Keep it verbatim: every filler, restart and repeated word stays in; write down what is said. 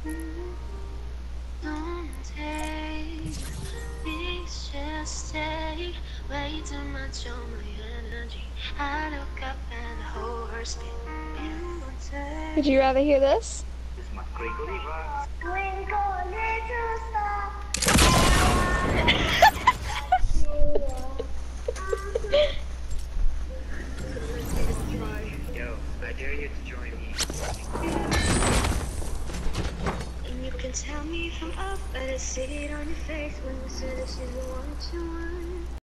Don't take, please just stay. Way too much on my energy. I look up and the whole earth spin. Would you rather hear this? Yo, I dare you to join me. And you can tell me from up, but I see it on your face when you say this is the one you want.